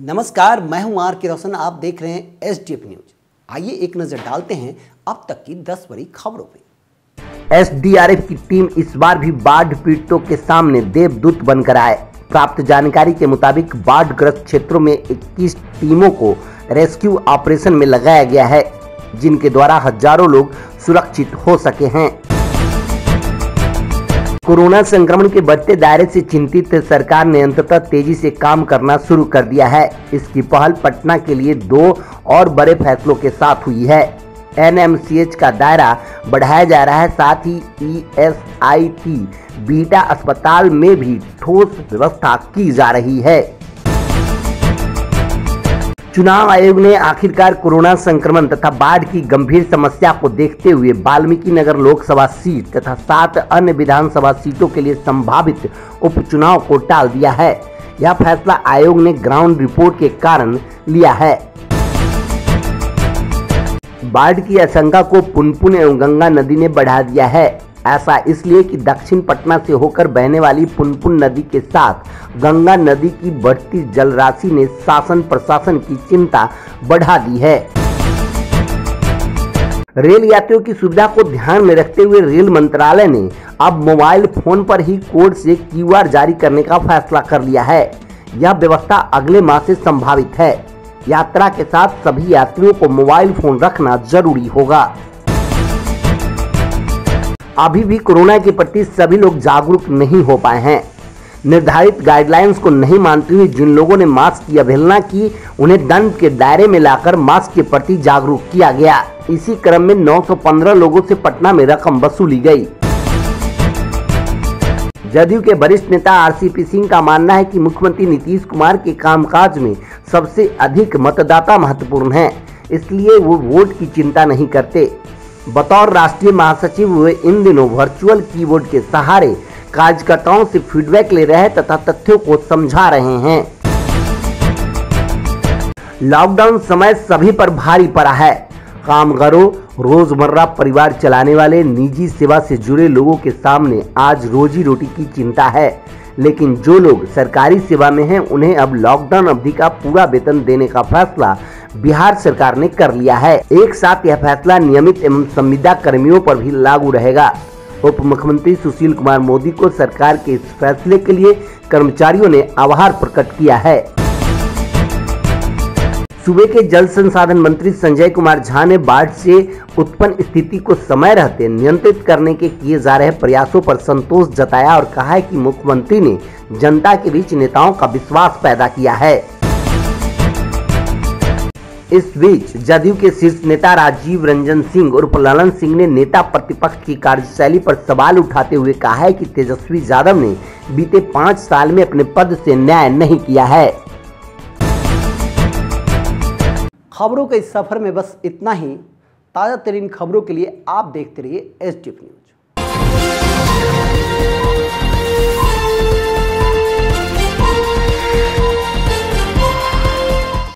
नमस्कार, मैं हूं आर के रोशन। आप देख रहे हैं एसडीएफ न्यूज। आइए एक नजर डालते हैं अब तक की 10 बड़ी खबरों पे। एसडीआरएफ की टीम इस बार भी बाढ़ पीड़ितों के सामने देवदूत बनकर आए। प्राप्त जानकारी के मुताबिक बाढ़ ग्रस्त क्षेत्रों में 21 टीमों को रेस्क्यू ऑपरेशन में लगाया गया है, जिनके द्वारा हजारों लोग सुरक्षित हो सके हैं। कोरोना संक्रमण के बढ़ते दायरे से चिंतित सरकार ने अंततः तेजी से काम करना शुरू कर दिया है। इसकी पहल पटना के लिए 2 और बड़े फैसलों के साथ हुई है। एनएमसीएच का दायरा बढ़ाया जा रहा है, साथ ही ईएसआईटी बीटा अस्पताल में भी ठोस व्यवस्था की जा रही है। चुनाव आयोग ने आखिरकार कोरोना संक्रमण तथा बाढ़ की गंभीर समस्या को देखते हुए वाल्मीकि नगर लोकसभा सीट तथा 7 अन्य विधानसभा सीटों के लिए संभावित उपचुनाव को टाल दिया है। यह फैसला आयोग ने ग्राउंड रिपोर्ट के कारण लिया है। बाढ़ की आशंका को पुनपुन एवं गंगा नदी ने बढ़ा दिया है। ऐसा इसलिए कि दक्षिण पटना से होकर बहने वाली पुनपुन नदी के साथ गंगा नदी की बढ़ती जलराशि ने शासन प्रशासन की चिंता बढ़ा दी है। रेल यात्रियों की सुविधा को ध्यान में रखते हुए रेल मंत्रालय ने अब मोबाइल फोन पर ही कोड से क्यूआर जारी करने का फैसला कर लिया है। यह व्यवस्था अगले माह से संभावित है। यात्रा के साथ सभी यात्रियों को मोबाइल फोन रखना जरूरी होगा। अभी भी कोरोना के प्रति सभी लोग जागरूक नहीं हो पाए हैं। निर्धारित गाइडलाइंस को नहीं मानते हुए जिन लोगों ने मास्क की अवहेलना की, उन्हें दंड के दायरे में लाकर मास्क के प्रति जागरूक किया गया। इसी क्रम में 915 लोगों से पटना में रकम वसूली गई। जदयू के वरिष्ठ नेता आरसीपी सिंह का मानना है कि मुख्यमंत्री नीतीश कुमार के कामकाज में सबसे अधिक मतदाता महत्वपूर्ण हैं, इसलिए वो वोट की चिंता नहीं करते। बतौर राष्ट्रीय महासचिव वे इन दिनों वर्चुअल कीबोर्ड के सहारे कार्यकर्ताओं से फीडबैक ले रहे हैं तथा तथ्यों को समझा रहे हैं। लॉकडाउन समय सभी पर भारी पड़ा है। कामगारों, रोजमर्रा परिवार चलाने वाले, निजी सेवा से जुड़े लोगों के सामने आज रोजी रोटी की चिंता है। लेकिन जो लोग सरकारी सेवा में हैं, उन्हें अब लॉकडाउन अवधि का पूरा वेतन देने का फैसला बिहार सरकार ने कर लिया है। एक साथ यह फैसला नियमित एवं संविदा कर्मियों पर भी लागू रहेगा। उप मुख्यमंत्री सुशील कुमार मोदी को सरकार के इस फैसले के लिए कर्मचारियों ने आभार प्रकट किया है। सूबे के जल संसाधन मंत्री संजय कुमार झा ने बाढ़ से उत्पन्न स्थिति को समय रहते नियंत्रित करने के किए जा रहे प्रयासों पर संतोष जताया और कहा है कि मुख्यमंत्री ने जनता के बीच नेताओं का विश्वास पैदा किया है। इस बीच जदयू के शीर्ष नेता राजीव रंजन सिंह उर्फ ललन सिंह ने नेता प्रतिपक्ष की कार्यशैली पर सवाल उठाते हुए कहा है कि तेजस्वी यादव ने बीते 5 साल में अपने पद से न्याय नहीं किया है। खबरों के इस सफर में बस इतना ही। ताज़ा तरीन खबरों के लिए आप देखते रहिए एसडीएफ न्यूज।